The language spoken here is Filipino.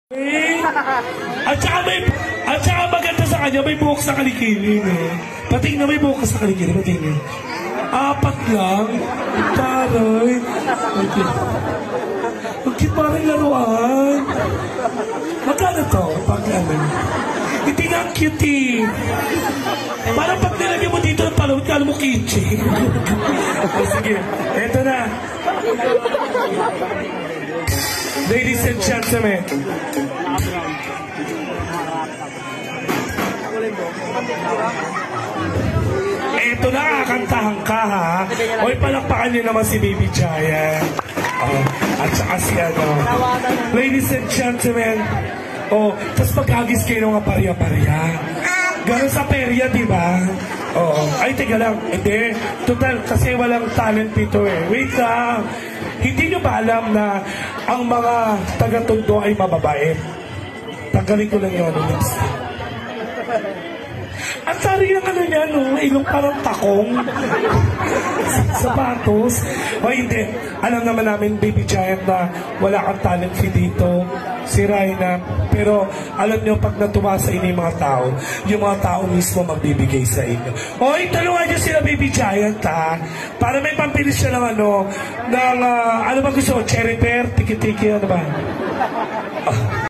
Eh, at saka maganda sa kanya, may buhok sa kalikilin eh. Pating na may buhok sa kalikilin, pating na. 4 lang. Taray. Okay, parang laruan. Magkano to? Pag ano? Hindi nga ang cute eh. Parang pag nilagyan mo dito ng palawit, kala mo kitchen. Sige, eto na. Ladies and gentlemen. Eto na, kakantahan ka ha. Oy, palakpakan niyo naman si Baby Giant. At saka si ano. Ladies and gentlemen. Tapos pagkagis kayo ng parya-parya. Ganon sa perya, di ba? Ay, teka lang. Hindi. Total, kasi walang talent dito eh. Wait lang. Hindi nyo ba alam na ang mga taga-Tondo ay mababait? Tanggalin ko lang yun. Ang tari ng ano niya, no? Ilong parang takong. Sapatos. O hindi. Alam naman namin, Baby Giant, na wala kang talent fee dito. Si Raina. Pero alam niyo, pag natuwa sa inyo yung mga tao, yung mga tao mismo magbibigay sa inyo. Oy, talungan niyo sila, Baby Giant, ha? Para may pampilis siya ng ano, ng, ano ba gusto? Cherry pear, tiki-tiki, ano ba?